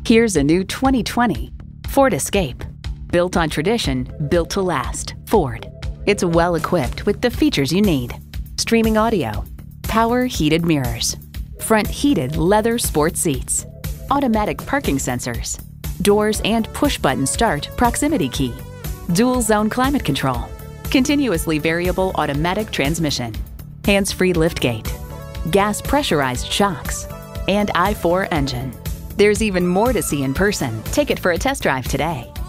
Here's a new 2020 Ford Escape. Built on tradition, built to last. Ford. It's well equipped with the features you need. Streaming audio, power heated mirrors, front heated leather sports seats, automatic parking sensors, doors and push-button start proximity key, dual zone climate control, continuously variable automatic transmission, hands-free liftgate, gas pressurized shocks, and I4 engine. There's even more to see in person. Take it for a test drive today.